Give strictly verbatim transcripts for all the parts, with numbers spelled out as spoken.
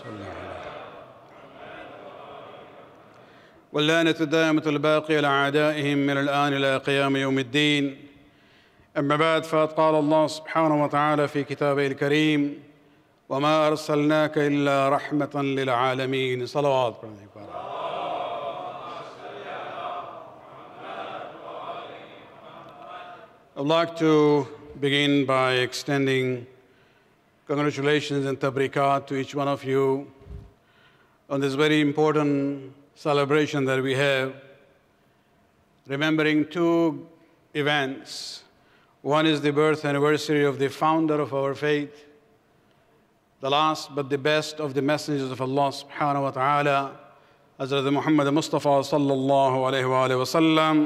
واللعنة الدائمة الباقية لأعدائهم من الآن إلى قيام يوم الدين. أما بعد، فقد قال الله سبحانه وتعالى في كتابه الكريم: وما أرسلناك إلا رحمة للعالمين. صلوات. I'd like to begin by extending congratulations and tabrikat to each one of you on this very important celebration that we have, remembering two events. One is the birth anniversary of the founder of our faith, the last but the best of the messengers of Allah subhanahu wa ta'ala, Hazrat Muhammad Mustafa sallallahu alayhi wa alayhi wa sallam.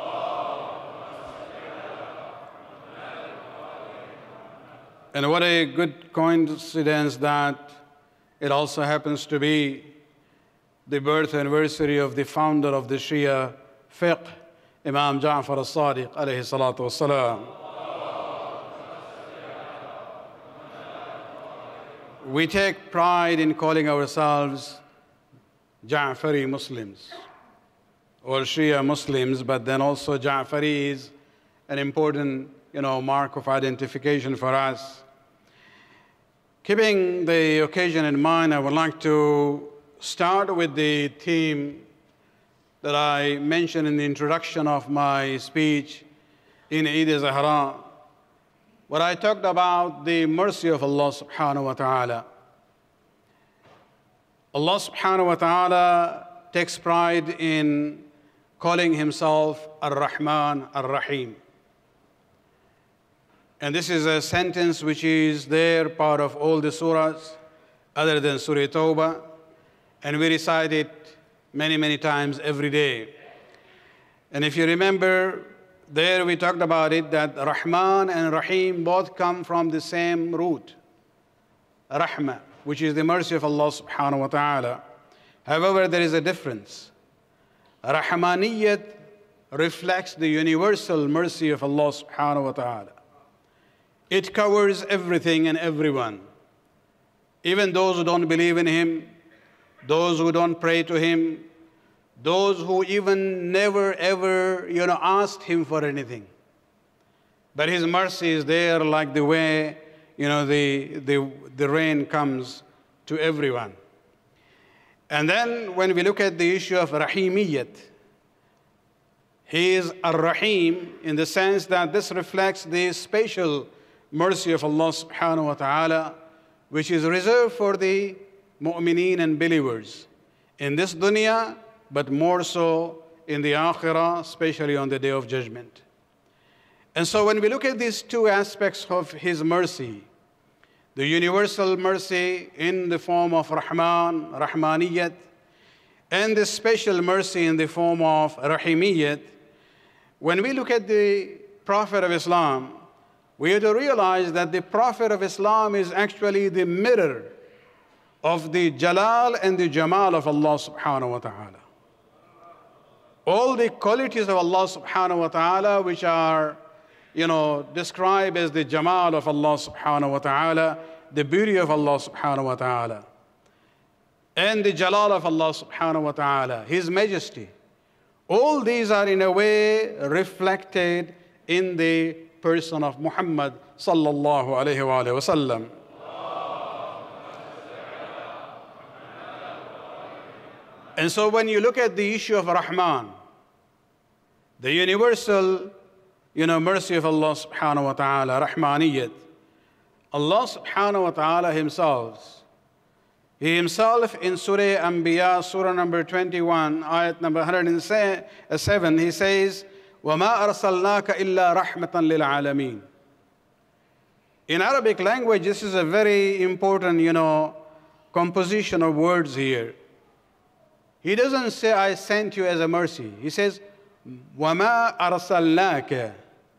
And what a good coincidence that it also happens to be the birth anniversary of the founder of the Shia fiqh, Imam Ja'far al-Sadiq alayhi salatu wassalam. We take pride in calling ourselves Ja'fari Muslims or Shia Muslims, but then also Ja'fari is an important, you know, mark of identification for us. Keeping the occasion in mind, I would like to start with the theme that I mentioned in the introduction of my speech in Eid al-Zahra, where I talked about the mercy of Allah subhanahu wa ta'ala. Allah subhanahu wa ta'ala takes pride in calling himself Ar-Rahman Ar-Rahim. And this is a sentence which is there, part of all the surahs, other than Surah Tawbah, and we recite it many, many times every day. And if you remember, there we talked about it, that Rahman and Rahim both come from the same root, Rahmah, which is the mercy of Allah subhanahu wa ta'ala. However, there is a difference. Rahmaniyat reflects the universal mercy of Allah subhanahu wa ta'ala. It covers everything and everyone, even those who don't believe in Him, those who don't pray to Him, those who even never ever, you know, asked Him for anything. But His mercy is there like the way, you know, the, the, the rain comes to everyone. And then when we look at the issue of Rahimiyyat, He is Ar-Rahim in the sense that this reflects the special mercy of Allah subhanahu wa ta'ala, which is reserved for the mu'mineen and believers in this dunya, but more so in the akhirah, especially on the day of judgment. And so when we look at these two aspects of His mercy, the universal mercy in the form of Rahman, Rahmaniyat, and the special mercy in the form of Rahimiyyat, when we look at the Prophet of Islam, we have to realize that the Prophet of Islam is actually the mirror of the Jalal and the Jamal of Allah subhanahu wa ta'ala. All the qualities of Allah subhanahu wa ta'ala which are, you know, described as the Jamal of Allah subhanahu wa ta'ala, the beauty of Allah subhanahu wa ta'ala, and the Jalal of Allah subhanahu wa ta'ala, His majesty. All these are in a way reflected in the person of Muhammad sallallahu alayhi wa alayhi wa sallam. And so when you look at the issue of Rahman, the universal, you know, mercy of Allah subhanahu wa ta'ala, Rahmaniyat, Allah subhanahu wa ta'ala Himself, He Himself in Surah Anbiya, Surah number twenty-one, ayat number one hundred seven, He says, وَمَا أَرْسَلْنَاكَ إِلَّا رَحْمَةً لِلْعَالَمِينَ. In Arabic language, this is a very important, you know, composition of words here. He doesn't say, I sent you as a mercy. He says, وَمَا أَرْسَلْنَاكَ.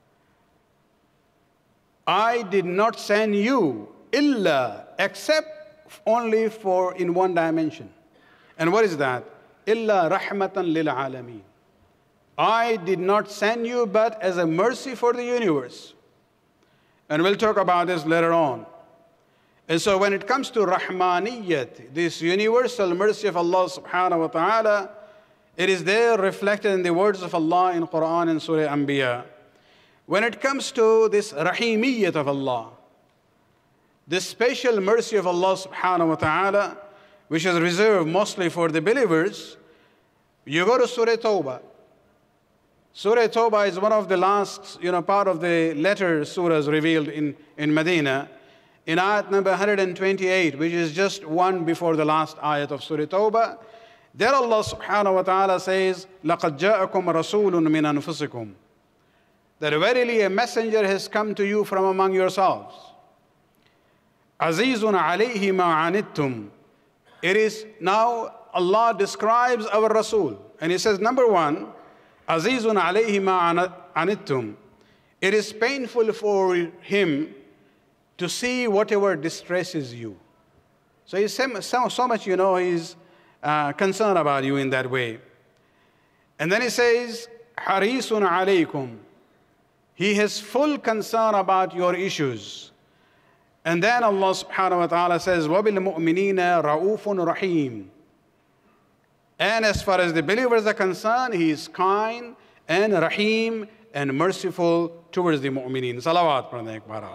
I did not send you, إِلَّا, except only for in one dimension. And what is that? إِلَّا رَحْمَةً لِلْعَالَمِينَ. I did not send you but as a mercy for the universe. And we'll talk about this later on. And so when it comes to Rahmaniyat, this universal mercy of Allah subhanahu wa ta'ala, it is there reflected in the words of Allah in Quran and Surah Anbiya. When it comes to this Rahimiyyat of Allah, this special mercy of Allah subhanahu wa ta'ala, which is reserved mostly for the believers, you go to Surah Tawbah. Surah Tawbah is one of the last, you know, part of the latter surahs revealed in, in Medina. In ayat number one hundred twenty-eight, which is just one before the last ayat of Surah Tawbah, there Allah subhanahu wa ta'ala says, لَقَدْ جَاءَكُمْ رَسُولٌ مِّنْ أَنفُسِكُمْ, that verily a messenger has come to you from among yourselves. عَزِيزٌ عَلَيْهِ مَا عَنِتُّمْ. It is now Allah describes our Rasul, and He says, number one, عَزِيزٌ عَلَيْهِ مَا عَنِتُّمْ. It is painful for Him to see whatever distresses you. So He's so, so much, you know, He's uh, concerned about you in that way. And then He says, حَرِيصٌ عَلَيْكُمْ. He has full concern about your issues. And then Allah subhanahu wa ta'ala says, وَبِالْمُؤْمِنِينَ رَؤُوفٌ رَحِيمٌ. And as far as the believers are concerned, He is kind and Rahim and merciful towards the mu'mineen. Salawat pradhe ek baar.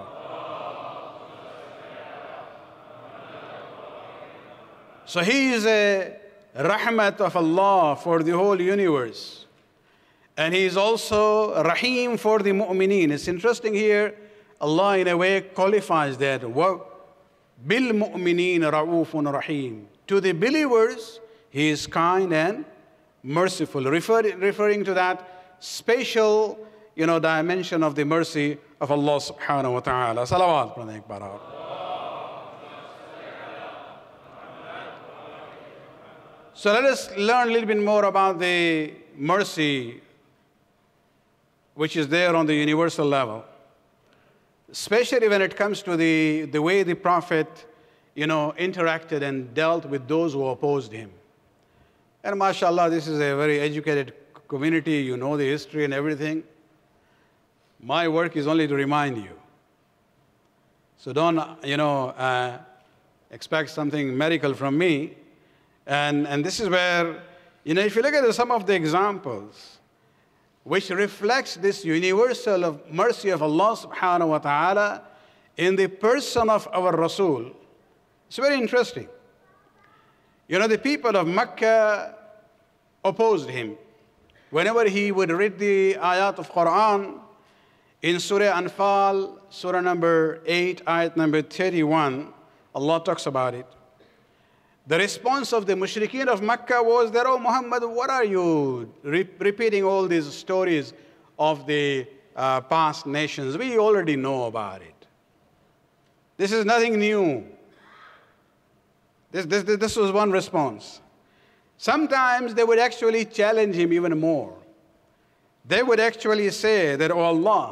So He is a rahmat of Allah for the whole universe. And He is also Rahim for the mu'mineen. It's interesting here, Allah in a way qualifies that. وَبِالْمُؤْمِنِينَ رَؤُوفٌ Rahim. To the believers, He is kind and merciful, refer, referring to that special, you know, dimension of the mercy of Allah subhanahu wa ta'ala. Salawat pradhe ek baar. So let us learn a little bit more about the mercy which is there on the universal level, especially when it comes to the, the way the Prophet, you know, interacted and dealt with those who opposed him. And mashallah, this is a very educated community. You know the history and everything. My work is only to remind you. So don't, you know, uh, expect something medical from me. And, and this is where, you know, if you look at some of the examples which reflects this universal of mercy of Allah subhanahu wa ta'ala in the person of our Rasul, it's very interesting. You know, the people of Mecca opposed him. Whenever he would read the ayat of Quran, in Surah Anfal, Surah number eight, ayat number thirty-one, Allah talks about it. The response of the mushrikeen of Mecca was that, oh Muhammad, what are you re repeating all these stories of the uh, past nations? We already know about it. This is nothing new. This, this, this was one response. Sometimes they would actually challenge him even more. They would actually say that, oh Allah,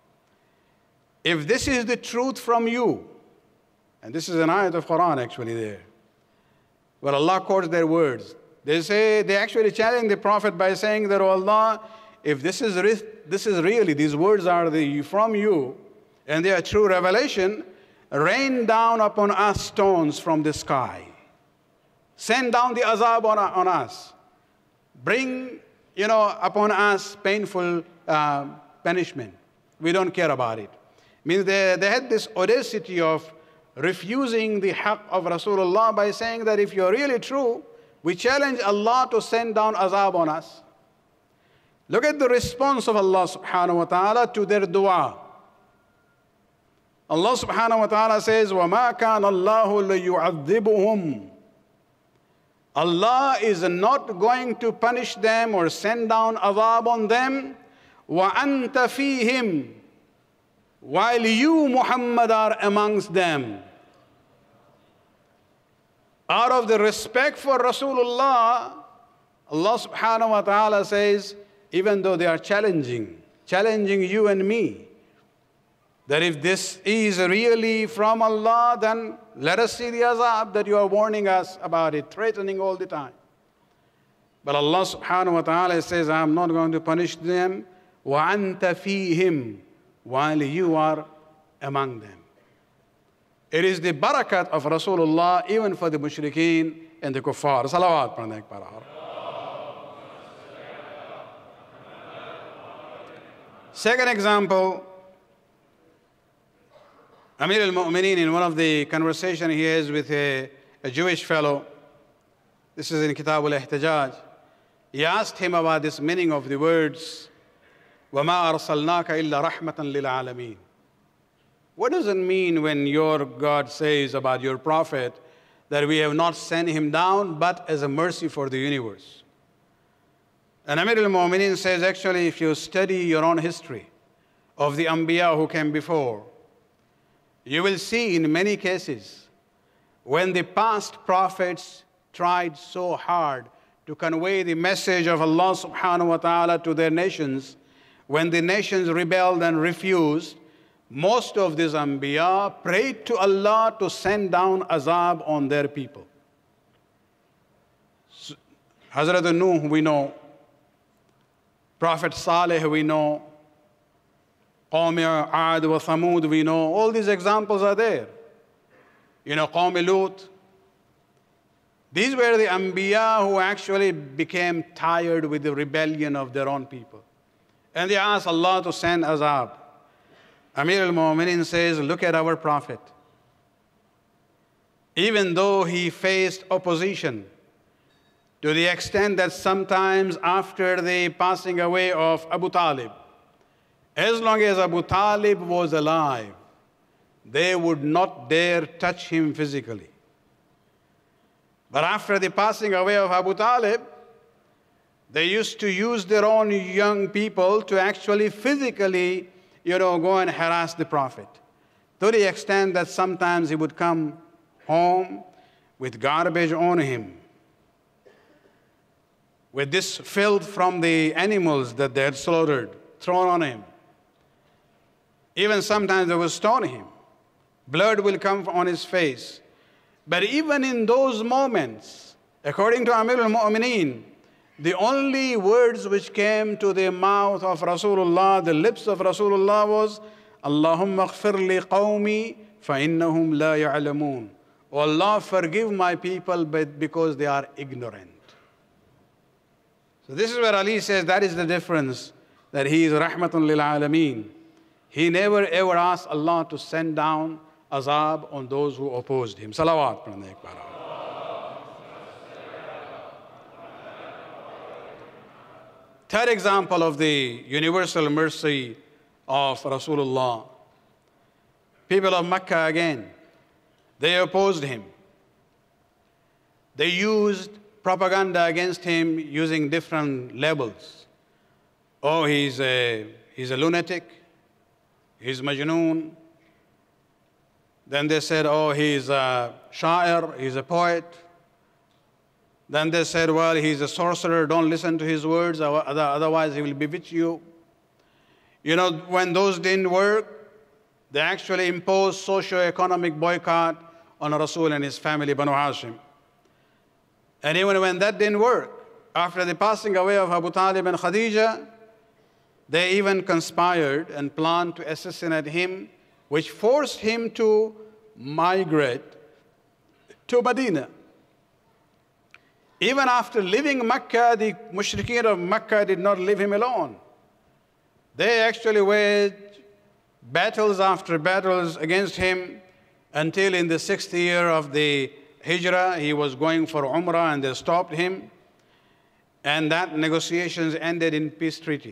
if this is the truth from you, and this is an ayat of Quran actually there, well, Allah quotes their words. They say, they actually challenge the Prophet by saying that, oh Allah, if this is, this is really, these words are the, from you, and they are true revelation, rain down upon us stones from the sky. Send down the azab on, on us. Bring, you know, upon us painful uh, punishment. We don't care about it. Means they, they had this audacity of refusing the haqq of Rasulullah by saying that if you're really true, we challenge Allah to send down azab on us. Look at the response of Allah subhanahu wa ta'ala to their dua. Allah subhanahu wa ta'ala says, وَمَا كَانَ اللَّهُ لِيُعَذِّبُهُمْ. Allah is not going to punish them or send down azab on them. وَأَنْتَ فِيهِمْ. While you, Muhammad, are amongst them. Out of the respect for Rasulullah, Allah subhanahu wa ta'ala says, even though they are challenging, challenging you and me, that if this is really from Allah, then let us see the azab that you are warning us about it, threatening all the time. But Allah subhanahu wa ta'ala says, I am not going to punish them. وَأَنْتَ فِيهِمْ. While you are among them. It is the barakat of Rasulullah even for the mushrikeen and the kuffar. Salawat pढ़ने पर आ रहा. Second example, Amir al-Mu'mineen, in one of the conversation he has with a, a Jewish fellow, this is in Kitab al-Ihtijaj, he asked him about this meaning of the words, وَمَا أَرْسَلْنَاكَ إِلَّا رَحْمَةً لِلْعَالَمِينَ. What does it mean when your God says about your prophet that we have not sent him down but as a mercy for the universe? And Amir al-Mu'mineen says, actually, if you study your own history of the Anbiya who came before, you will see in many cases when the past prophets tried so hard to convey the message of Allah subhanahu wa ta'ala to their nations, when the nations rebelled and refused, most of these Anbiya prayed to Allah to send down azab on their people. Hazrat Nuh we know, Prophet Saleh we know, Qawm Aad wa Thamud we know, all these examples are there. You know, Qawm Lut. These were the Anbiya who actually became tired with the rebellion of their own people. And they asked Allah to send azab. Amir al-Mu'mineen says, look at our prophet. Even though he faced opposition to the extent that sometimes after the passing away of Abu Talib, as long as Abu Talib was alive, they would not dare touch him physically. But after the passing away of Abu Talib, they used to use their own young people to actually physically, you know, go and harass the Prophet, to the extent that sometimes he would come home with garbage on him, with this filth from the animals that they had slaughtered, thrown on him. Even sometimes they would stone him. Blood will come on his face. But even in those moments, according to Amir al-Mu'mineen, the only words which came to the mouth of Rasulullah, the lips of Rasulullah was, Allahumma ghfir li qawmi fa innahum la ya'lamoon. Oh Allah, forgive my people but because they are ignorant. So this is where Ali says that is the difference, that he is rahmatun lil alameen. He never ever asked Allah to send down azab on those who opposed him. Salawat. Third example of the universal mercy of Rasulullah. People of Mecca again, they opposed him. They used propaganda against him using different labels. Oh, he's a, he's a lunatic. He's Majnoon. Then they said, oh, he's a sha'ir, he's a poet. Then they said, well, he's a sorcerer, don't listen to his words, otherwise he will bewitch you. You know, when those didn't work, they actually imposed socio-economic boycott on Rasul and his family, Banu Hashim. And even when that didn't work, after the passing away of Abu Talib and Khadija, they even conspired and planned to assassinate him, which forced him to migrate to Medina. Even after leaving Mecca, the mushrikeen of Mecca did not leave him alone. They actually waged battles after battles against him until in the sixth year of the Hijrah, he was going for Umrah and they stopped him. And that negotiations ended in peace treaty.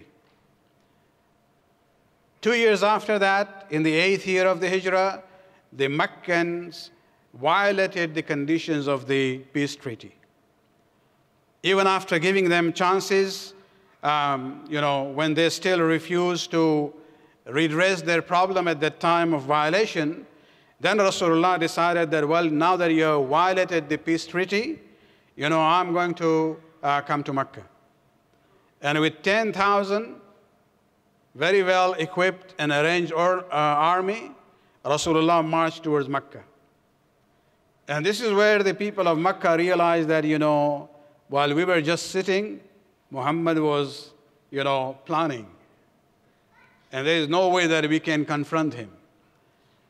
Two years after that, in the eighth year of the Hijrah, the Meccans violated the conditions of the peace treaty. Even after giving them chances, um, you know, when they still refused to redress their problem at that time of violation, then Rasulullah decided that, well, now that you have violated the peace treaty, you know, I'm going to uh, come to Mecca. And with ten thousand very well equipped and arranged or, uh, army, Rasulullah marched towards Mecca. And this is where the people of Mecca realized that, you know, while we were just sitting, Muhammad was, you know, planning. And there is no way that we can confront him.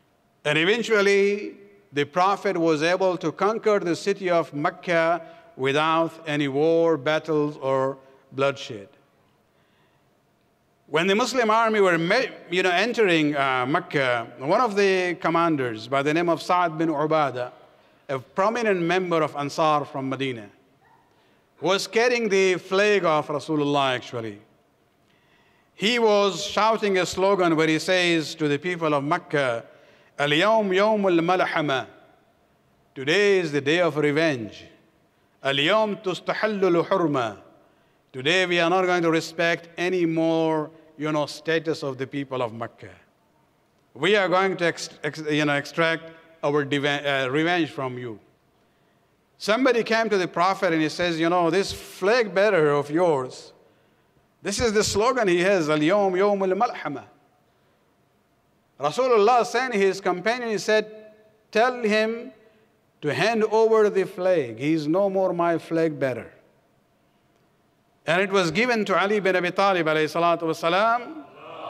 And eventually, the Prophet was able to conquer the city of Mecca without any war, battles, or bloodshed. When the Muslim army were you know, entering uh, Mecca, one of the commanders by the name of Syed bin Ubadah, a prominent member of Ansar from Medina, was carrying the flag of Rasulullah actually. He was shouting a slogan where he says to the people of Mecca, Al-yawm yawm al-malahama. Today is the day of revenge. Al-yawm tustahallu al-hurma. Today we are not going to respect any more, you know, status of the people of Mecca. We are going to ex ex you know, extract our uh, revenge from you. Somebody came to the Prophet and he says, you know, this flag bearer of yours, this is the slogan he has, Al-yawm yawm al-malhama. Rasulullah sent his companion, he said, tell him to hand over the flag. He is no more my flag bearer. And it was given to Ali bin Abi Talib alayhi salatu wasalam.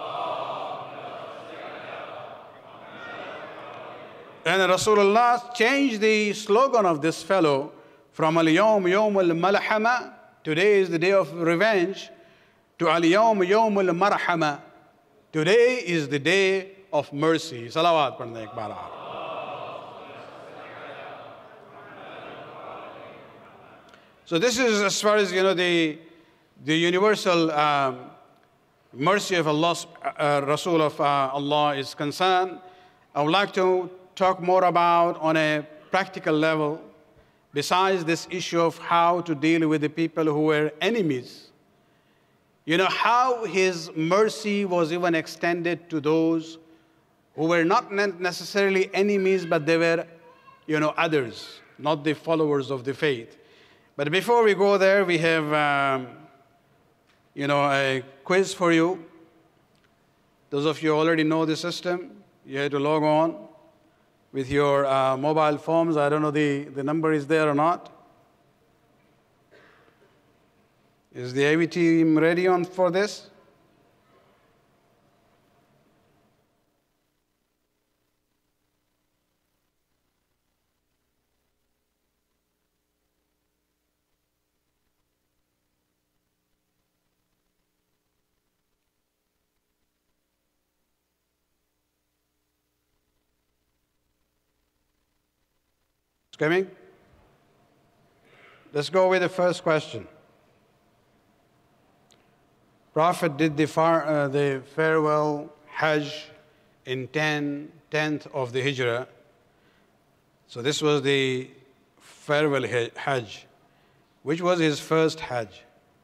And Rasulullah changed the slogan of this fellow from Al-yawm yawm al-malhama, today is the day of revenge, to Al-yawm yawm al-marhama, today is the day of mercy. Salawat padne ek baar aap. So this is as far as, you know, the, the universal um, mercy of Allah, uh, Rasul of uh, Allah is concerned. I would like to talk more about on a practical level, besides this issue of how to deal with the people who were enemies. You know, how his mercy was even extended to those who were not necessarily enemies, but they were, you know, others, not the followers of the faith. But before we go there, we have, um, you know, a quiz for you. Those of you who already know the system, you have to log on with your uh, mobile phones. I don't know the, the number is there or not. Is the A V team ready on for this? Coming? Let's go with the first question. Prophet did the, far, uh, the farewell Hajj in ten, tenth of the Hijrah. So this was the farewell Hajj. Which was his first Hajj?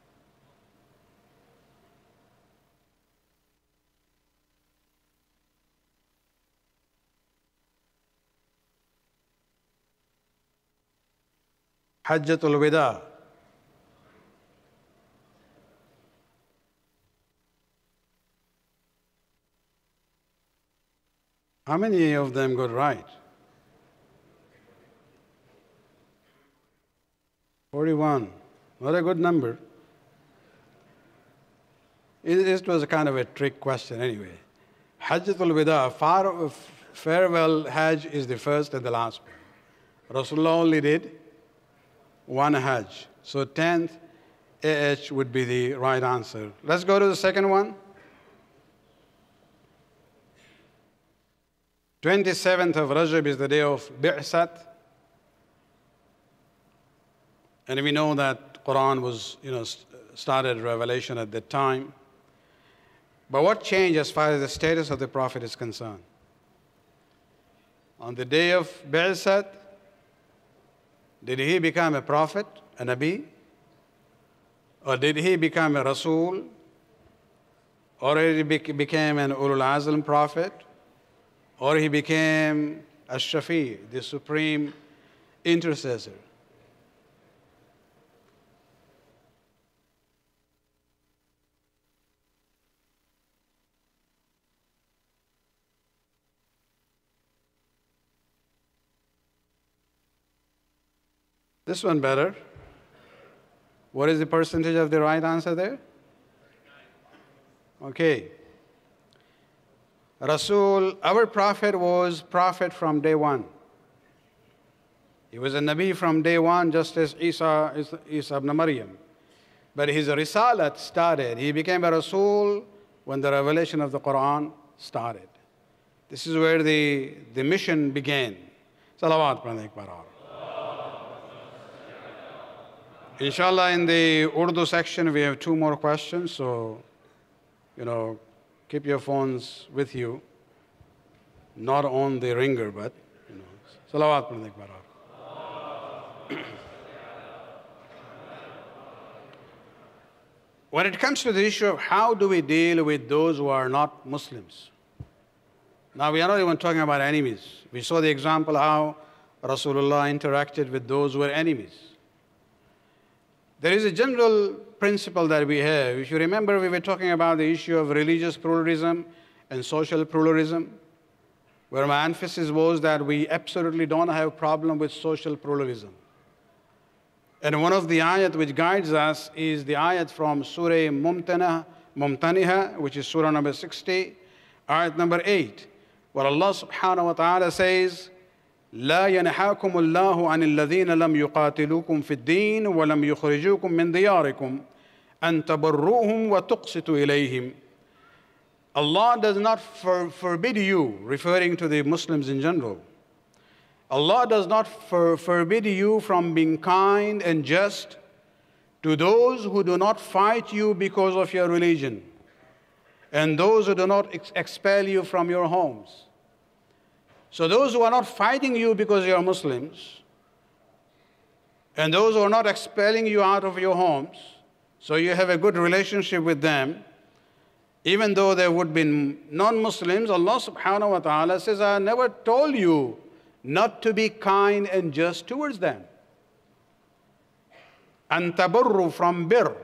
Hajjatul Wida. How many of them got right? forty-one. Not a good number. It, it was a kind of a trick question anyway. Hajjatul Wida, far, farewell Hajj is the first and the last one. Rasulullah only did one Hajj. So tenth A H would be the right answer. Let's go to the second one. twenty-seventh of Rajab is the day of Bi'sat. And we know that Quran was, you know, started revelation at that time. But what changed as far as the status of the Prophet is concerned? On the day of Bi'sat, did he become a prophet, a Nabi? Or did he become a Rasul? Or he became an Ulul Azm prophet? Or he became a Shafi, the supreme intercessor? This one better. What is the percentage of the right answer there? Okay. Rasul, our prophet was prophet from day one. He was a Nabi from day one, just as Isa, Isa ibn Maryam. But his risalat started. He became a Rasul when the revelation of the Quran started. This is where the, the mission began. Salawat pradhe ek baar aur. Inshallah, in the Urdu section, we have two more questions. So, you know, keep your phones with you. Not on the ringer, but, you know. Salawat pradhe ek baar aur. When it comes to the issue of how do we deal with those who are not Muslims, now we are not even talking about enemies. We saw the example how Rasulullah interacted with those who were enemies. There is a general principle that we have. If you remember, we were talking about the issue of religious pluralism and social pluralism, where my emphasis was that we absolutely don't have a problem with social pluralism. And one of the ayat which guides us is the ayat from Surah Mumtana, Mumtaniha, which is Surah number sixty, ayat number eight, where Allah subhanahu wa ta'ala says, لا ينهاكم الله عن الذين لم يقاتلوكم في الدين ولم يخرجوكم من دياركم أن تبروهم وتقسطوا إليهم. Allah does not for, forbid you, referring to the Muslims in general. Allah does not for, forbid you from being kind and just to those who do not fight you because of your religion and those who do not ex expel you from your homes. So those who are not fighting you because you are Muslims and those who are not expelling you out of your homes, so you have a good relationship with them, even though there would be non-Muslims, Allah subhanahu wa ta'ala says, I never told you not to be kind and just towards them. And tabarru from bir.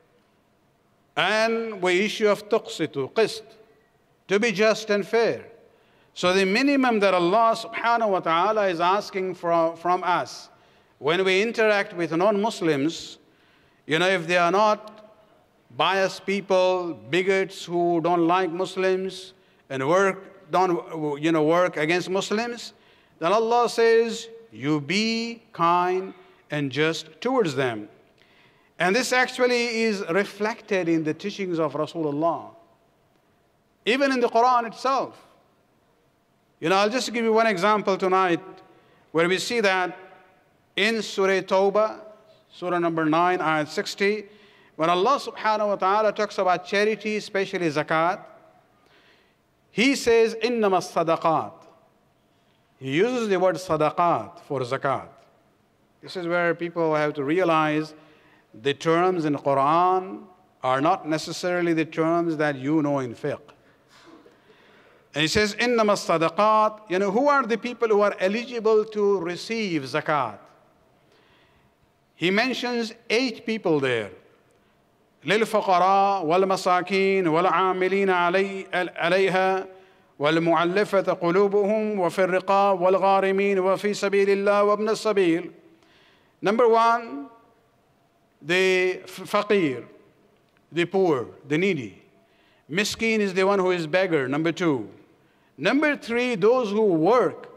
And we issue of tuqsitu, qist, to be just and fair. So the minimum that Allah subhanahu wa ta'ala is asking from, from us, when we interact with non-Muslims, you know, if they are not biased people, bigots who don't like Muslims and work, don't, you know, work against Muslims, then Allah says, you be kind and just towards them. And this actually is reflected in the teachings of Rasulullah, even in the Quran itself. You know, I'll just give you one example tonight where we see that in Surah Tawbah, Surah number nine, ayat sixty, when Allah subhanahu wa ta'ala talks about charity, especially zakat, He says, إِنَّمَا الصَّدَقَاتِ. He uses the word sadaqat for zakat. This is where people have to realize the terms in Quran are not necessarily the terms that you know in fiqh. And he says, إِنَّمَا الصَّدَقَاتِ. You know, who are the people who are eligible to receive zakat? He mentions eight people there. لِلْفُقَرَاءِ وَالْمَسَاكِينِ وَالْعَامِلِينَ عَلَيْهَا وَالْمُعَلَّفَةَ قُلُوبُهُمْ وَفِي الرِّقَابِ وَالْغَارِمِينَ وَفِي سَبِيلِ اللَّهِ وَابْنِ السَّبِيلِ. Number one, the faqir, the poor, the needy. Miskin is the one who is beggar, number two. Number three, those who work.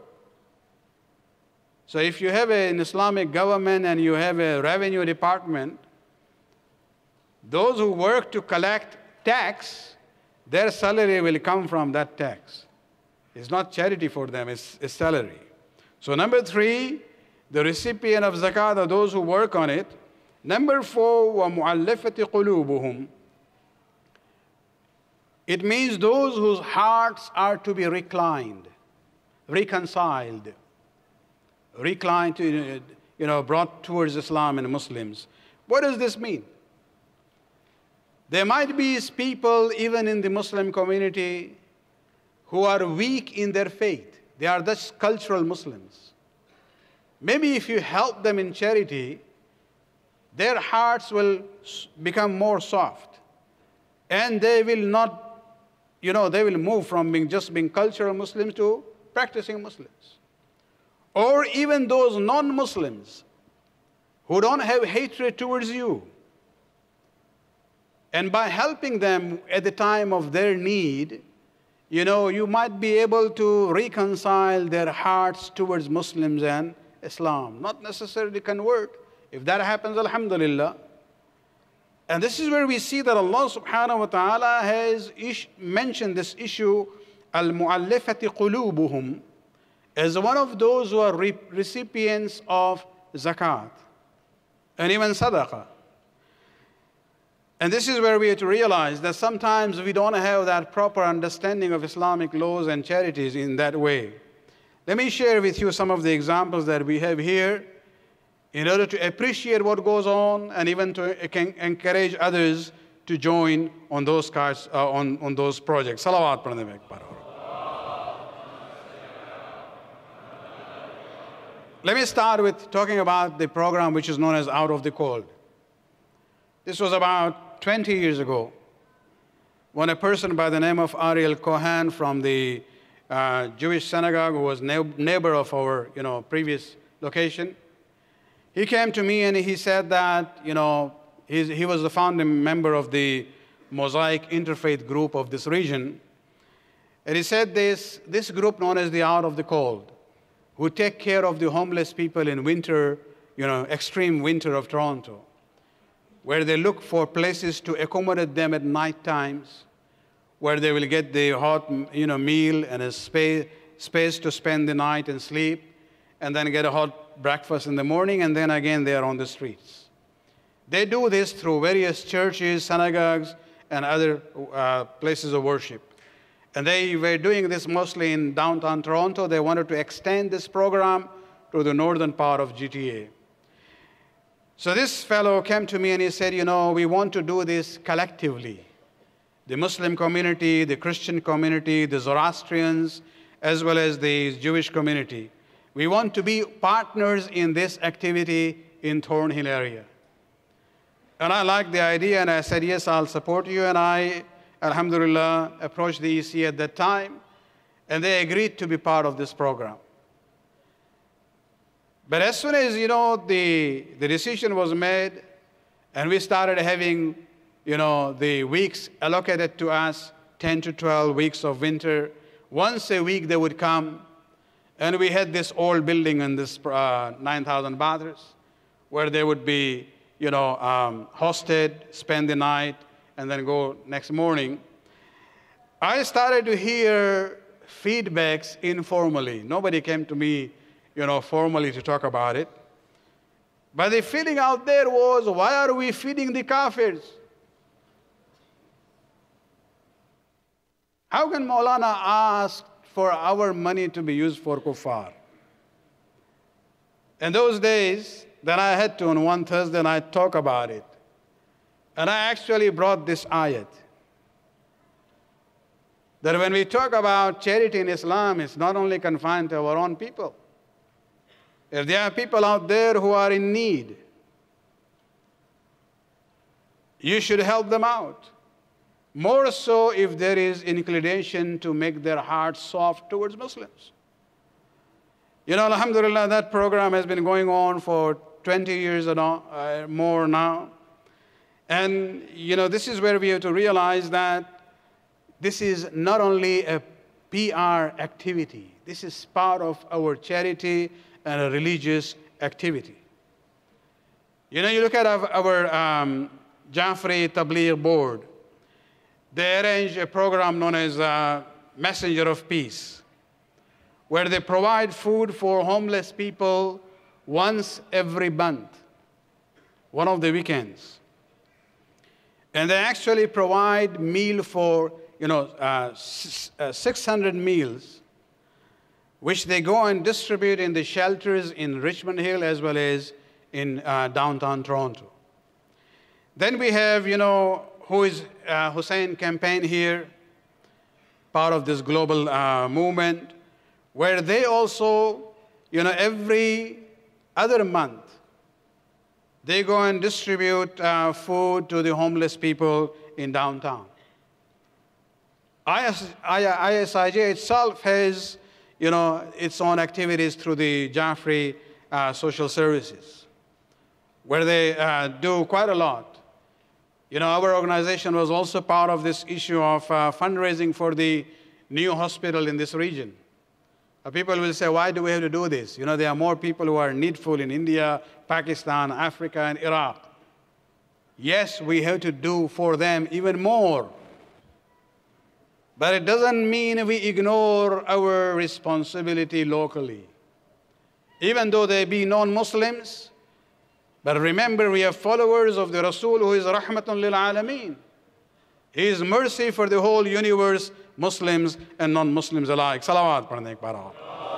So if you have an Islamic government and you have a revenue department, those who work to collect tax, their salary will come from that tax. It's not charity for them, it's, it's salary. So number three, the recipient of zakat are those who work on it. Number four, وَمُعَلَّفَةِ قُلُوبُهُمْ. It means those whose hearts are to be reclined, reconciled, reclined to, you know, brought towards Islam and Muslims. What does this mean? There might be people, even in the Muslim community, who are weak in their faith. They are just cultural Muslims. Maybe if you help them in charity, their hearts will become more soft. And they will not, you know, they will move from being just being cultural Muslims to practicing Muslims. Or even those non-Muslims who don't have hatred towards you. And by helping them at the time of their need, you know, you might be able to reconcile their hearts towards Muslims and Islam, not necessarily convert. If that happens, alhamdulillah. And this is where we see that Allah subhanahu wa ta'ala has mentioned this issue, al-mu'allafati qulubuhum, as one of those who are re recipients of zakat and even sadaqah. And this is where we have to realize that sometimes we don't have that proper understanding of Islamic laws and charities in that way. Let me share with you some of the examples that we have here in order to appreciate what goes on and even to encourage others to join on those cards, uh, on, on those projects. Salawat padhne mein par. Let me start with talking about the program which is known as Out of the Cold. This was about twenty years ago when a person by the name of Ariel Cohen from the uh, Jewish synagogue, who was neighbor of our you know, previous location, he came to me and he said that you know, he's, he was the founding member of the Mosaic Interfaith group of this region. And he said this, this group known as the Out of the Cold, who take care of the homeless people in winter, you know, extreme winter of Toronto, where they look for places to accommodate them at night times, where they will get the hot you know, meal and a space, space to spend the night and sleep, and then get a hot breakfast in the morning, and then again they are on the streets. They do this through various churches, synagogues, and other uh, places of worship. And they were doing this mostly in downtown Toronto. They wanted to extend this program to the northern part of G T A. So this fellow came to me and he said, you know, we want to do this collectively. The Muslim community, the Christian community, the Zoroastrians, as well as the Jewish community. We want to be partners in this activity in Thornhill area. And I liked the idea and I said, yes, I'll support you. And I, alhamdulillah, approached the E C at that time, and they agreed to be part of this program. But as soon as, you know, the, the decision was made, and we started having, you know, the weeks allocated to us, ten to twelve weeks of winter, once a week they would come, and we had this old building in this uh, nine thousand baths, where they would be, you know, um, hosted, spend the night, and then go next morning. I started to hear feedbacks informally. Nobody came to me, you know, formally to talk about it. But the feeling out there was, why are we feeding the kafirs? How can Maulana ask for our money to be used for kuffar? In those days, then I had to, on one Thursday night, talk about it. And I actually brought this ayat, that when we talk about charity in Islam, it's not only confined to our own people. If there are people out there who are in need, you should help them out. More so if there is inclination to make their hearts soft towards Muslims. You know, alhamdulillah, that program has been going on for twenty years or uh, more now. And, you know, this is where we have to realize that this is not only a P R activity. This is part of our charity and a religious activity. You know, you look at our, our um, Jafri Tabligh board. They arrange a program known as uh, Messenger of Peace, where they provide food for homeless people once every month, one of the weekends. And they actually provide meal for, you know, uh, six hundred meals, which they go and distribute in the shelters in Richmond Hill as well as in uh, downtown Toronto. Then we have, you know, who is uh, Hussein campaign here, part of this global uh, movement, where they also, you know, every other month, they go and distribute uh, food to the homeless people in downtown. I S I J itself has, you know, its own activities through the Jafri uh, Social Services, where they uh, do quite a lot. You know, our organization was also part of this issue of uh, fundraising for the new hospital in this region. Uh, people will say, why do we have to do this? You know, there are more people who are needful in India, Pakistan, Africa, and Iraq. Yes, we have to do for them even more. But it doesn't mean we ignore our responsibility locally. Even though they be non-Muslims, but remember we are followers of the Rasul who is rahmatun lil alameen. He is mercy for the whole universe, Muslims and non-Muslims alike. Salawat padhne ek baar aur.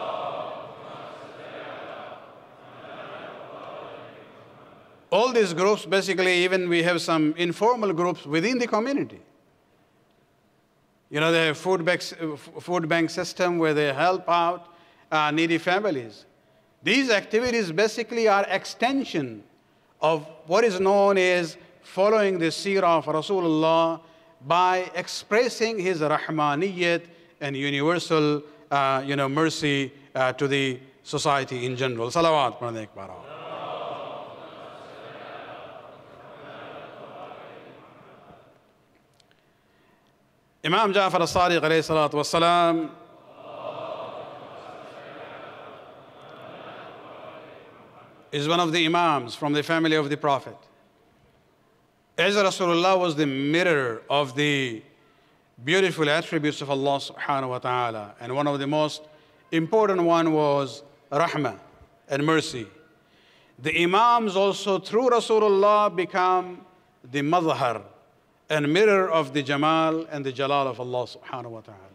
All these groups, basically, even we have some informal groups within the community. You know, they have food bank, food bank system where they help out uh, needy families. These activities basically are extension of what is known as following the seerah of Rasulullah by expressing his rahmaniyat and universal uh, you know, mercy uh, to the society in general. Salawat padhne ek baar aur. Imam Ja'far as-Sadiq alayhi salatu wassalam is one of the imams from the family of the Prophet. As Rasulullah was the mirror of the beautiful attributes of Allah subhanahu wa ta'ala, and one of the most important one was rahmah and mercy. The imams also through Rasulullah become the mazhar and mirror of the jamal and the jalal of Allah subhanahu wa ta'ala.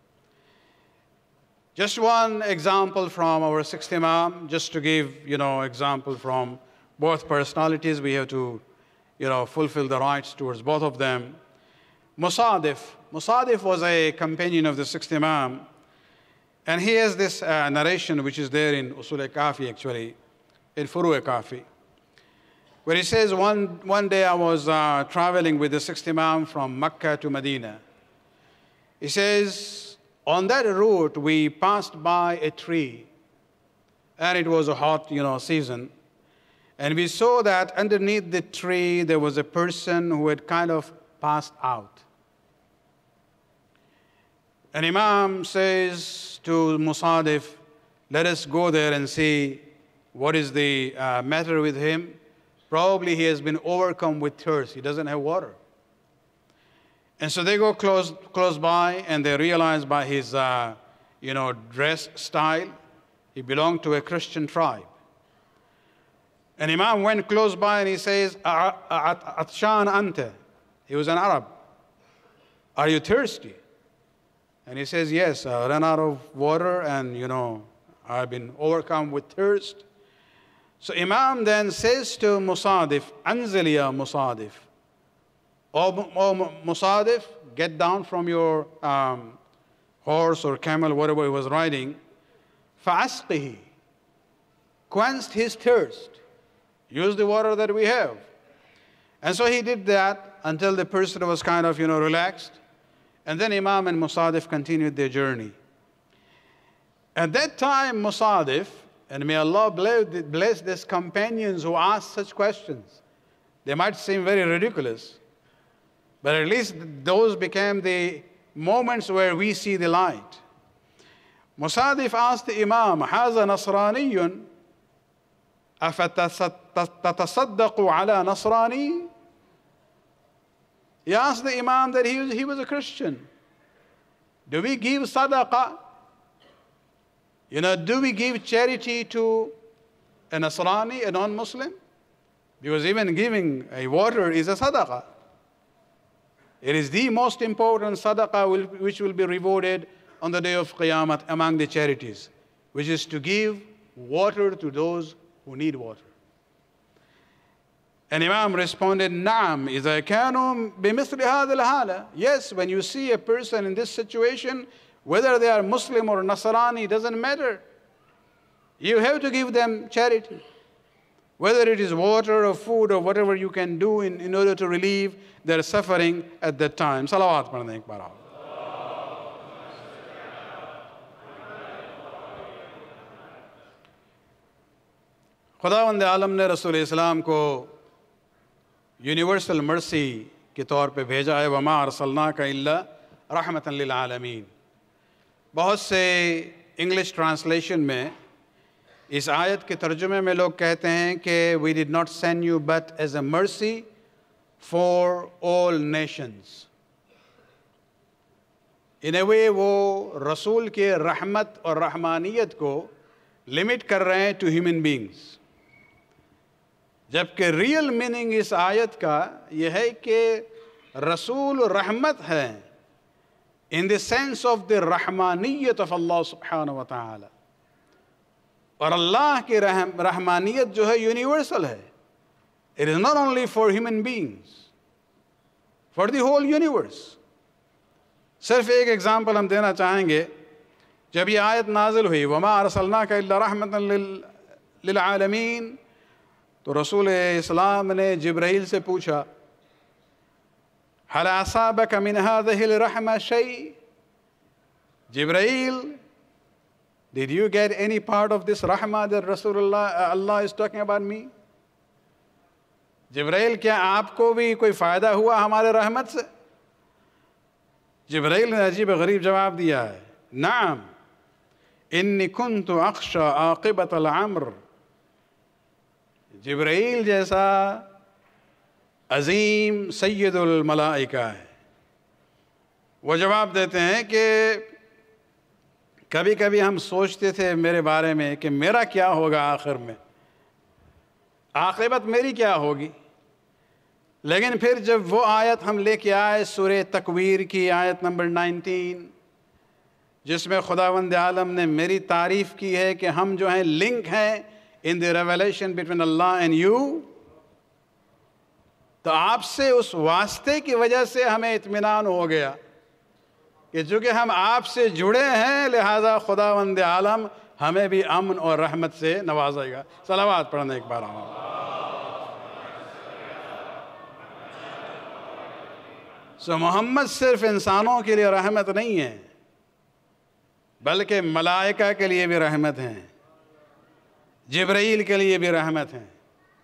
Just one example from our sixth imam, just to give, you know, example from both personalities. We have to, you know, fulfill the rights towards both of them. Musadif. Musadif was a companion of the sixth imam. And he has this uh, narration which is there in Usul-e-Kafi actually, in Furu-e-Kafi, where he says, one, one day I was uh, traveling with the sixth imam from Mecca to Medina. He says, on that route, we passed by a tree, and it was a hot, you know, season. And we saw that underneath the tree, there was a person who had kind of passed out. And Imam says to Musadif, let us go there and see what is the uh, matter with him. Probably he has been overcome with thirst. He doesn't have water. And so they go close, close by, and they realize by his, uh, you know, dress style, he belonged to a Christian tribe. And Imam went close by and he says, Atshan anta. He was an Arab. Are you thirsty? And he says, yes, I ran out of water and, you know, I've been overcome with thirst. So Imam then says to Musadif, Anzil ya Musadif. Oh, oh Musadif, get down from your um, horse or camel, whatever he was riding. Fa'asqihi. Quenched his thirst. Use the water that we have. And so he did that until the person was kind of, you know, relaxed. And then Imam and Musadif continued their journey. At that time, Musadif, and may Allah bless these companions who ask such questions. They might seem very ridiculous, but at least those became the moments where we see the light. Musadif asked the Imam, هَذَا نَصْرَانِيٌّ أَفَتَتَصَدَّقُ عَلَى نَصْرَانِي. He asked the Imam that he was, he was a Christian. Do we give sadaqah? You know, do we give charity to a Nasrani, a non-Muslim? Because even giving a water is a sadaqah. It is the most important sadaqah which will be rewarded on the day of Qiyamah among the charities, which is to give water to those who need water. And Imam responded, Naam, إِذَا كَانُوا بِمِثْلِ هَذَا الْحَالَةِ. Yes, when you see a person in this situation, whether they are Muslim or Nasrani, doesn't matter. You have to give them charity. Whether it is water or food or whatever you can do in, in order to relieve their suffering at that time. Salawat padhne ek baar aur. खुदावंद आलम ने रसूल इस्लाम को universal mercy के तौर पे भेजा है, वमा अरसलनाका इल्ला रहमतन लिल आलमीन. بہت سے انگلش ٹرانسلیشن میں اس آیت کے ترجمے میں لوگ کہتے ہیں کہ we did not send you but as a mercy for all nations. In a way وہ رسول کے رحمت اور رحمانیت کو لمٹ کر رہے ہیں ٹو ہیومن بینگس، جبکہ ریئل میننگ اس آیت کا یہ ہے کہ رسول رحمت ہے in the sense of the رحمانیت of اللہ سبحانہ و تعالی. اور اللہ کی رحم رحمانیت جو ہے یونیورسل ہے. It is not only for human beings, for the whole universe. صرف ایک ایگزامپل ہم دینا چاہیں گے. جب یہ آیت نازل ہوئی وَمَا أَرْسَلْنَاكَ إِلَّا رَحْمَةً لِلْعَالَمِينَ، تو رسول اسلام نے جبرائیل سے پوچھا هل أصابك من هذه الرحمة شيء؟ Jibreel, did you get any part of this rahmah that Rasulullah, Allah is talking about me? جبرائیل کیا آپ کو بھی کوئی فائدہ ہوا ہمارے رحمت سے؟ جبرائیل نے عجیب غریب جواب دیا ہے، نعم انی کنت اخشى عاقبۃ الامر. جبرائیل جیسا عظیم سید الملائکہ ہے، وہ جواب دیتے ہیں کہ کبھی کبھی ہم سوچتے تھے میرے بارے میں کہ میرا کیا ہوگا آخر میں، عاقبت میری کیا ہوگی. لیکن پھر جب وہ آیت ہم لے کے آئے سورہ تکویر کی آیت نمبر نائنٹین، جس میں خداوند عالم نے میری تعریف کی ہے کہ ہم جو ہیں لنک ہیں in the revelation between Allah and you، تو آپ سے اس واسطے کی وجہ سے ہمیں اطمینان ہو گیا کہ چونکہ ہم آپ سے جڑے ہیں لہذا خداوند عالم ہمیں بھی امن اور رحمت سے نوازے گا. صلوات پڑھنا ایک بار ہم. سو محمد صرف انسانوں کے لیے رحمت نہیں ہے بلکہ ملائکہ کے لیے بھی رحمت ہیں، جبرائیل کے لیے بھی رحمت ہیں.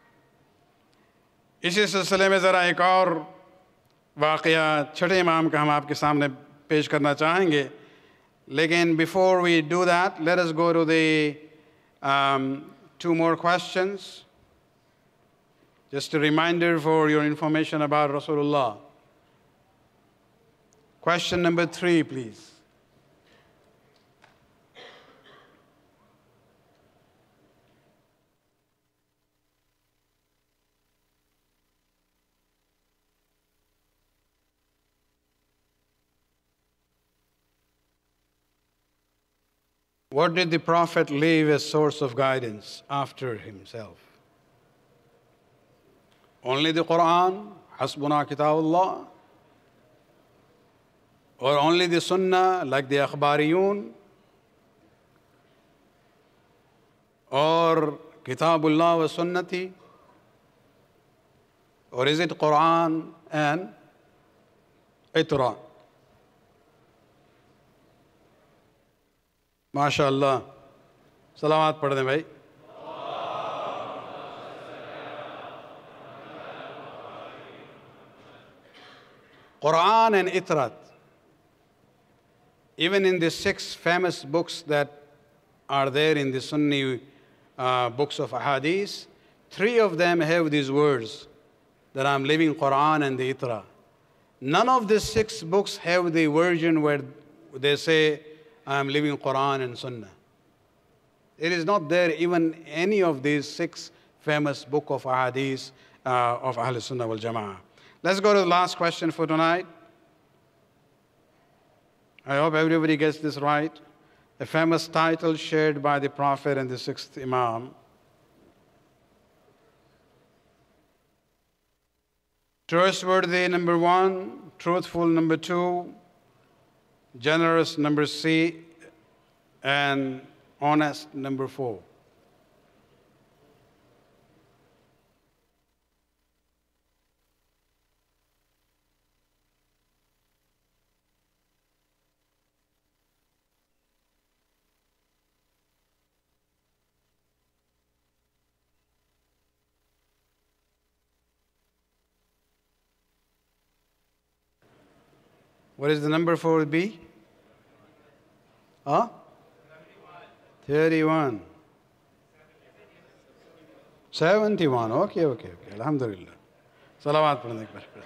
اسی سلسلے میں ذرا ایک اور واقعہ چھٹے امام کا ہم آپ کے سامنے پیش کرنا چاہیں گے، لیکن before we do that let us go to the um, two more questions. Just a reminder for your information about Rasulullah. Question number three, please. What did the Prophet leave as source of guidance after himself? Only the Quran, Hasbuna Kitabullah, or only the Sunnah like the Akhbariyun, or Kitabullah wa Sunnati, or is it Quran and Itra? ماشاء اللہ صلوات پڑھ دیں بھائی. Quran and Itrat. Even in the six famous books that are there in the Sunni uh, books of Ahadith, three of them have these words that I'm leaving Quran and the Itra. None of the six books have the version where they say I am leaving Quran and Sunnah. It is not there even any of these six famous book of Ahadith uh, of Ahl Sunnah wal Jama'ah. Let's go to the last question for tonight. I hope everybody gets this right. A famous title shared by the Prophet and the sixth Imam. Trustworthy, number one. Truthful, number two. Generous, number C, and honest, number four. What is the number for B? ہاں thirty one seventy one okay okay okay الحمد للہ صلوات پڑھنے کے بعد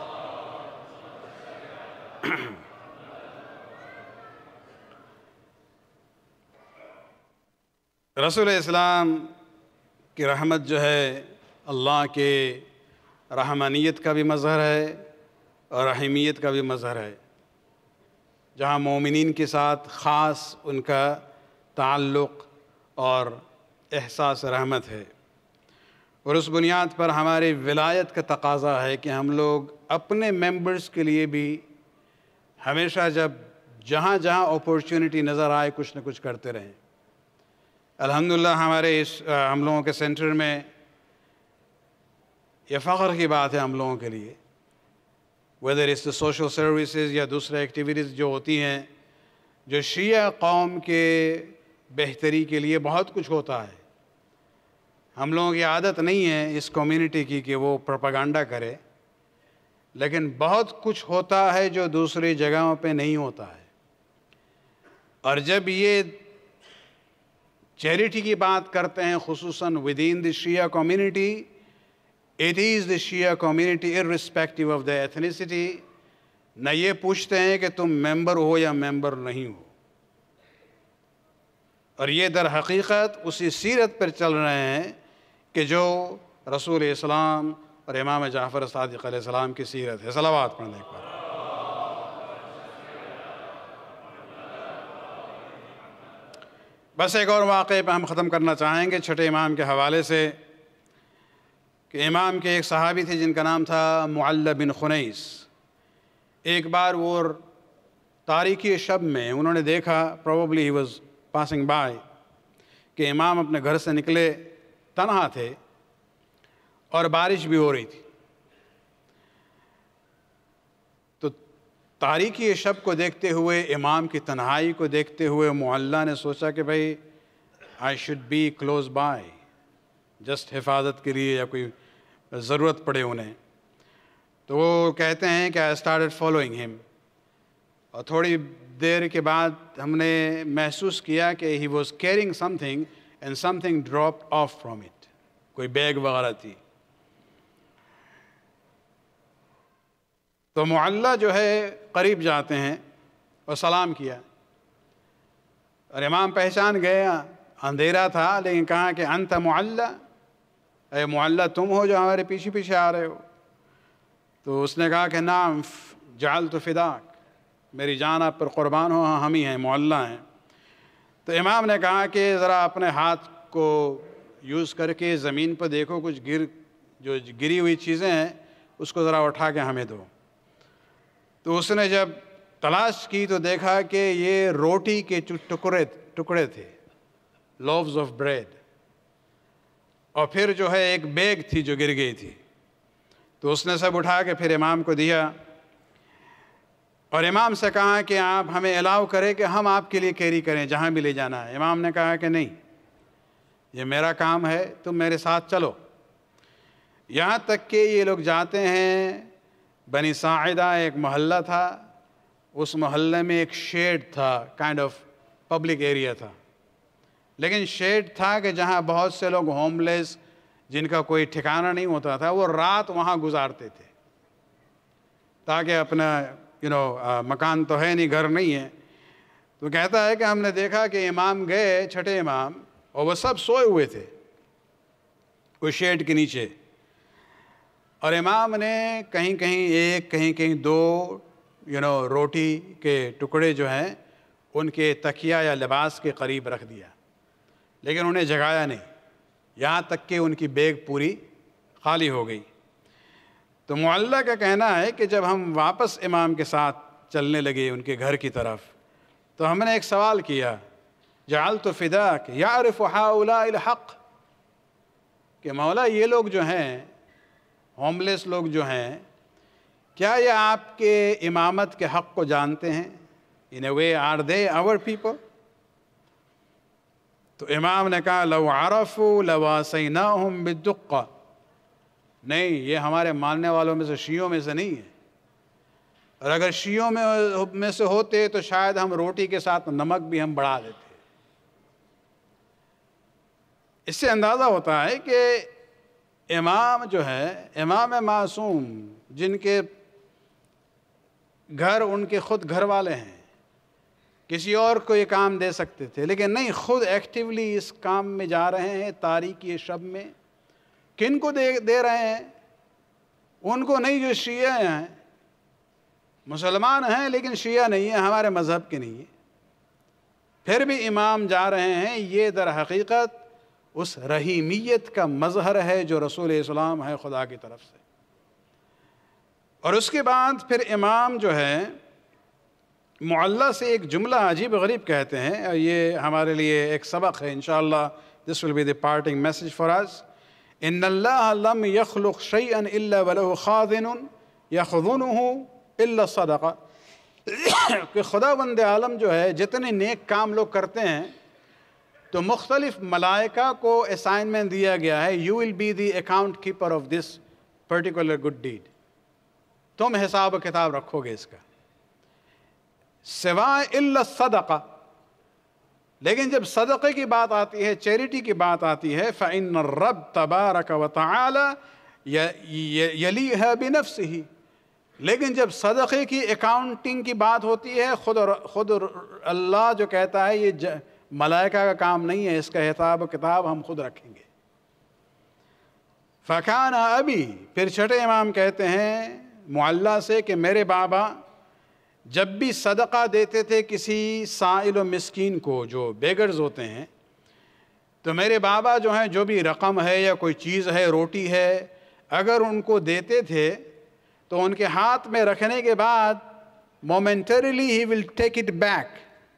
رسول اسلام کی رحمت جو ہے اللہ کے رحمانیت کا بھی مظہر ہے اور رحیمیت کا بھی مظہر ہے، جہاں مومنین کے ساتھ خاص ان کا تعلق اور احساس رحمت ہے، اور اس بنیاد پر ہماری ولایت کا تقاضا ہے کہ ہم لوگ اپنے ممبرز کے لیے بھی ہمیشہ جب جہاں جہاں اپورچونٹی نظر آئے کچھ نہ کچھ کرتے رہیں۔ الحمدللہ ہمارے اس ہم لوگوں کے سینٹر میں یہ فخر کی بات ہے ہم لوگوں کے لیے، ویدر اس سوشل سروسز یا دوسرے ایکٹیویٹیز جو ہوتی ہیں، جو شیعہ قوم کے بہتری کے لیے بہت کچھ ہوتا ہے۔ ہم لوگوں کی عادت نہیں ہے اس کمیونٹی کی کہ وہ پروپیگنڈا کرے، لیکن بہت کچھ ہوتا ہے جو دوسری جگہوں پہ نہیں ہوتا ہے، اور جب یہ چیریٹی کی بات کرتے ہیں خصوصاً within the Shia community, it is the Shia community irrespective of the ethnicity, نہ یہ پوچھتے ہیں کہ تم ممبر ہو یا ممبر نہیں ہو، اور یہ در حقیقت اسی سیرت پر چل رہے ہیں کہ جو رسول اسلام اور امام جعفر صادق علیہ السلام کی سیرت ہے۔ صلوات پڑھنے کے بعد بس ایک اور واقعے پہ ہم ختم کرنا چاہیں گے چھٹے امام کے حوالے سے، کہ امام کے ایک صحابی تھے جن کا نام تھا معلّ بن خنیس۔ ایک بار وہ تاریکی شب میں انہوں نے دیکھا، probably he was passing by، کہ امام اپنے گھر سے نکلے، تنہا تھے اور بارش بھی ہو رہی تھی۔ تو تاریکی شب کو دیکھتے ہوئے، امام کی تنہائی کو دیکھتے ہوئے معلّ نے سوچا کہ بھئی I should be close by، just حفاظت کے لیے یا کوئی ضرورت پڑے انہیں۔ تو وہ کہتے ہیں کہ I started following him، اور تھوڑی دیر کے بعد ہم نے محسوس کیا کہ he was carrying something and something dropped off from it، کوئی بیگ وغیرہ تھی۔ تو معلّ جو ہے قریب جاتے ہیں اور سلام کیا، اور امام پہچان گیا، اندھیرا تھا لیکن کہا کہ انت معلّ، اے معلّ تم ہو جو ہمارے پیچھے پیچھے آ رہے ہو؟ تو اس نے کہا کہ نعم جعلت فداک، میری جان آپ پر قربان ہو، ہاں ہم ہی ہیں، معلّ ہیں۔ تو امام نے کہا کہ ذرا اپنے ہاتھ کو یوز کر کے زمین پر دیکھو، کچھ گر جو گری ہوئی چیزیں ہیں اس کو ذرا اٹھا کے ہمیں دو۔ تو اس نے جب تلاش کی تو دیکھا کہ یہ روٹی کے ٹکڑے ٹکڑے تھے، لوفز آف بریڈ، اور پھر جو ہے ایک بیگ تھی جو گر گئی تھی۔ تو اس نے سب اٹھا کے پھر امام کو دیا، اور امام سے کہا کہ آپ ہمیں الاؤ کریں کہ ہم آپ کے لیے کیری کریں جہاں بھی لے جانا ہے۔ امام نے کہا کہ نہیں، یہ میرا کام ہے، تم میرے ساتھ چلو۔ یہاں تک کہ یہ لوگ جاتے ہیں بنی ساعدہ، ایک محلہ تھا، اس محلے میں ایک شیڈ تھا، کائنڈ آف پبلک ایریا تھا، لیکن شیڈ تھا کہ جہاں بہت سے لوگ ہوم لیس، جن کا کوئی ٹھکانہ نہیں ہوتا تھا، وہ رات وہاں گزارتے تھے، تاکہ اپنا یو نو مکان تو ہے نہیں، گھر نہیں ہے۔ تو کہتا ہے کہ ہم نے دیکھا کہ امام گئے، چھٹے امام، اور وہ سب سوئے ہوئے تھے اس شیڈ کے نیچے، اور امام نے کہیں کہیں ایک کہیں کہیں دو یو نو روٹی کے ٹکڑے جو ہیں ان کے تکیہ یا لباس کے قریب رکھ دیا، لیکن انہیں جگایا نہیں، یہاں تک کہ ان کی بیگ پوری خالی ہو گئی۔ تو معلّ کا کہنا ہے کہ جب ہم واپس امام کے ساتھ چلنے لگے ان کے گھر کی طرف، تو ہم نے ایک سوال کیا، جعلت فداک یعرف ہؤلاء الحق، کہ مولا یہ لوگ جو ہیں، ہوم لیس لوگ جو ہیں، کیا یہ آپ کے امامت کے حق کو جانتے ہیں؟ in a way are they our people؟ تو امام نے کہا لو عرفوا لواسیناہم بالدقہ، نہیں، یہ ہمارے ماننے والوں میں سے، شیعوں میں سے نہیں ہے، اور اگر شیعوں میں میں سے ہوتے تو شاید ہم روٹی کے ساتھ نمک بھی ہم بڑھا دیتے۔ اس سے اندازہ ہوتا ہے کہ امام جو ہے، امام معصوم، جن کے گھر ان کے خود گھر والے ہیں، کسی اور کو یہ کام دے سکتے تھے، لیکن نہیں، خود ایکٹیولی اس کام میں جا رہے ہیں تاریکی شب میں۔ کن کو دے دے رہے ہیں؟ ان کو نہیں جو شیعہ ہیں، مسلمان ہیں لیکن شیعہ نہیں ہیں، ہمارے مذہب کے نہیں ہیں، پھر بھی امام جا رہے ہیں۔ یہ در حقیقت اس رحیمیت کا مظہر ہے جو رسول اسلام ہے خدا کی طرف سے۔ اور اس کے بعد پھر امام جو ہے معلّہ سے ایک جملہ عجیب غریب کہتے ہیں، اور یہ ہمارے لیے ایک سبق ہے انشاءاللہ۔ This will be the parting message for us. إن الله لم يخلق شيئا إلا وله خازن يخزنه إلا الصدقة، کہ خداوند عالم جو ہے جتنے نیک کام لوگ کرتے ہیں تو مختلف ملائکہ کو اسائنمنٹ دیا گیا ہے، you will be the account keeper of this particular good deed، تم حساب و کتاب رکھو گے اس کا، سوائے الا الصدقہ۔ لیکن جب صدقے کی بات آتی ہے، چیریٹی کی بات آتی ہے، فإن الرب تبارک و تعالی یلیھا بنفسہ، لیکن جب صدقے کی اکاؤنٹنگ کی بات ہوتی ہے، خود خود اللہ جو کہتا ہے یہ ملائکہ کا کام نہیں ہے، اس کا حساب و کتاب ہم خود رکھیں گے۔ فکان ابی، پھر چھٹے امام کہتے ہیں معلّہ سے کہ میرے بابا جب بھی صدقہ دیتے تھے کسی سائل و مسکین کو، جو بیگرز ہوتے ہیں، تو میرے بابا جو ہیں جو بھی رقم ہے یا کوئی چیز ہے، روٹی ہے، اگر ان کو دیتے تھے تو ان کے ہاتھ میں رکھنے کے بعد momentarily he will take it back,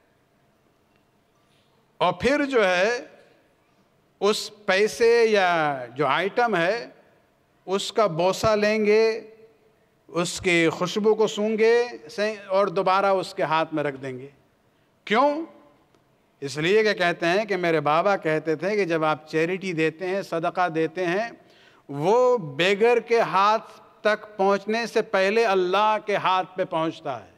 اور پھر جو ہے اس پیسے یا جو آئٹم ہے اس کا بوسہ لیں گے، اس کی خوشبو کو سونگے اور دوبارہ اس کے ہاتھ میں رکھ دیں گے۔ کیوں؟ اس لیے کہ کہتے ہیں کہ میرے بابا کہتے تھے کہ جب آپ چیریٹی دیتے ہیں، صدقہ دیتے ہیں، وہ بیگر کے ہاتھ تک پہنچنے سے پہلے اللہ کے ہاتھ پہ پہنچتا ہے،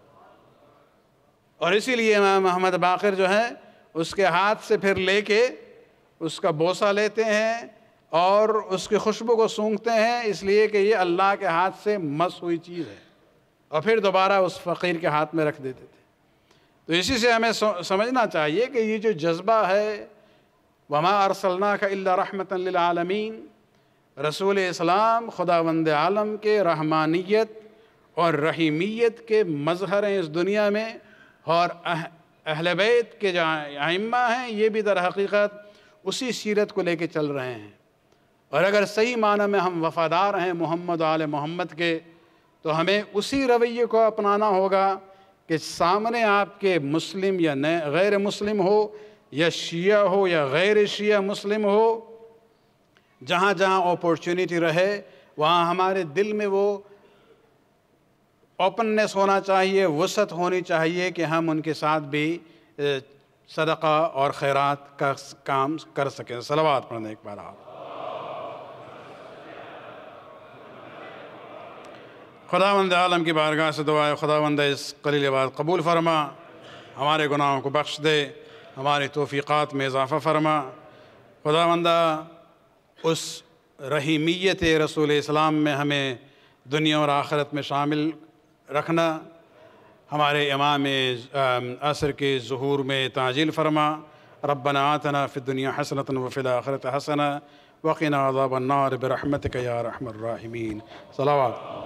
اور اسی لیے امام محمد باقر جو ہے اس کے ہاتھ سے پھر لے کے اس کا بوسہ لیتے ہیں اور اس کی خوشبو کو سونگھتے ہیں، اس لیے کہ یہ اللہ کے ہاتھ سے مس ہوئی چیز ہے، اور پھر دوبارہ اس فقیر کے ہاتھ میں رکھ دیتے تھے۔ تو اسی سے ہمیں سمجھنا چاہیے کہ یہ جو جذبہ ہے، وما ارسلناک الا رحمتا للعالمین، رسول اسلام خداوند عالم کے رحمانیت اور رحیمیت کے مظہر ہیں اس دنیا میں، اور اہل بیت کے جو ائمہ ہیں یہ بھی در حقیقت اسی سیرت کو لے کے چل رہے ہیں۔ اور اگر صحیح معنی میں ہم وفادار ہیں محمد و آل محمد کے، تو ہمیں اسی رویے کو اپنانا ہوگا کہ سامنے آپ کے مسلم یا غیر مسلم ہو، یا شیعہ ہو یا غیر شیعہ مسلم ہو، جہاں جہاں اپورچونٹی رہے وہاں ہمارے دل میں وہ اوپننس ہونا چاہیے، وسعت ہونی چاہیے کہ ہم ان کے ساتھ بھی صدقہ اور خیرات کا کام کر سکیں۔ صلوات پڑھنے ایک بار آپ۔ خداوند عالم کی بارگاہ سے دعا ہے خداوند اس قلیل بات قبول فرما، ہمارے گناہوں کو بخش دے، ہماری توفیقات میں اضافہ فرما۔ خداوندہ اس رحیمیت رسول اسلام میں ہمیں دنیا اور آخرت میں شامل رکھنا، ہمارے امام عصر کے ظہور میں تعجیل فرما۔ ربنا آتنا فی الدنیا حسنۃ وفی الآخرۃ حسنۃ وقنا عذاب النار برحمتک یا ارحم الراحمین۔ صلوات۔